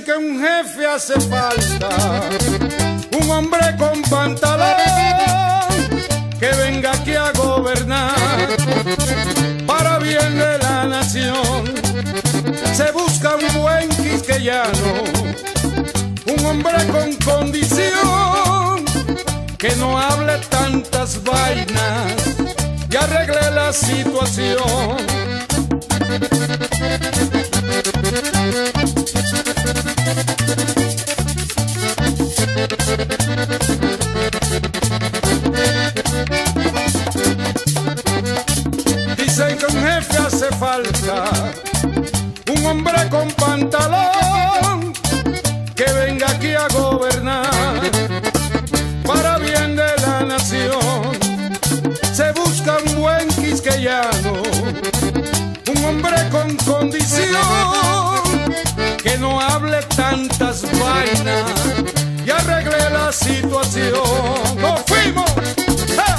Dicen que un jefe hace falta, un hombre con pantalón que venga aquí a gobernar para bien de la nación. Se busca un buen quisqueyano, un hombre con condición, que no hable tantas vainas y arregle la situación. Dicen que un jefe hace falta, un hombre con pantalón que venga aquí a gobernar para bien de la nación. Se busca un buen quisqueyano, un hombre con condición, que no hable tantas vainas y arregle la situación. ¡Nos fuimos! ¡Ja!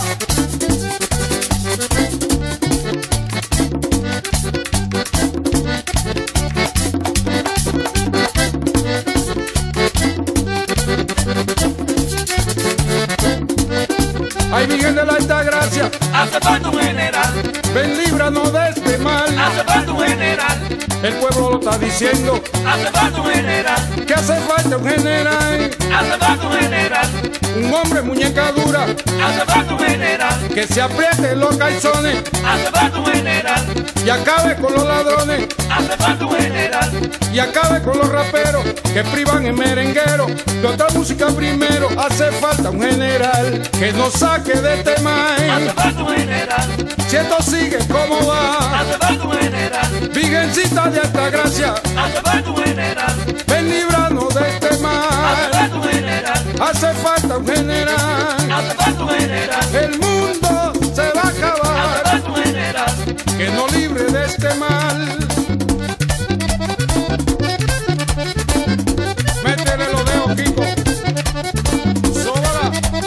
Ay, Miguel de la Altagracia, hace falta un general. ven, líbranos de este mal. Hace falta un general. El pueblo lo está diciendo, Hace falta un general. que hace falta un general, Hace falta un general. un hombre muñeca dura, Hace falta un general. que se apriete los calzones Hace falta un general. y acabe con los ladrones, Hace falta un general. y acabe con los raperos que privan el merenguero de otra música primero. Hace falta un general que nos saque de este Hace mal. falta un general. Si esto sigue como va, Hace falta un general. Virgencita de Altagracia, Hace falta un general. ven, líbranos de este Hace mal. falta un general. Hace falta un general, Hace falta un general. el mundo se va a Hace acabar, falta un general. que nos libre de este mal. Métele los dedos, Kiko. Sóbala.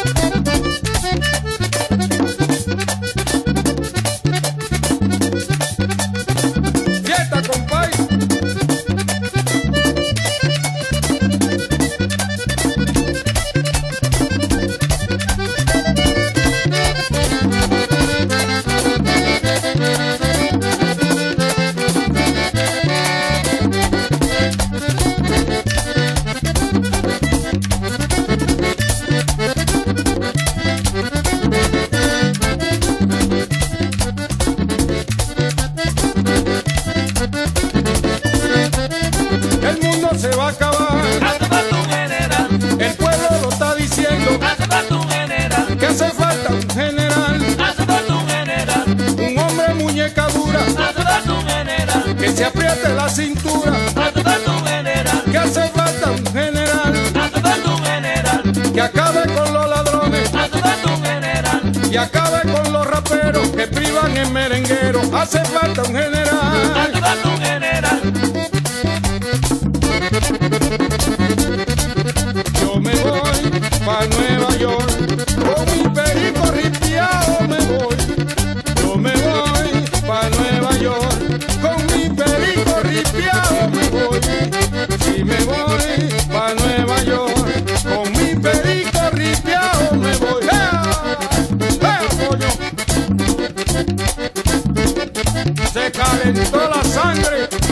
Fiesta, compay. El mundo se va a acabar, Hace falta un general. el pueblo lo está diciendo, Hace falta un general. que hace falta un general, Hace falta un general. un hombre muñeca dura, Hace falta un general. que se apriete la cintura, Hace falta un general. que hace falta un general, Hace falta un general. que acabe con los ladrones Hace falta un general. y acabe con los raperos que privan el merenguero. Hace falta un general. Hace falta un general. Yo me voy pa' Nueva York, con mi perico ripiao me voy. Yo me voy pa' Nueva York, con mi perico ripiao me voy. Si me voy pa' Nueva York, con mi perico ripiao me voy. ¡Ea! ¡Ea, coño! Se calentó la sangre.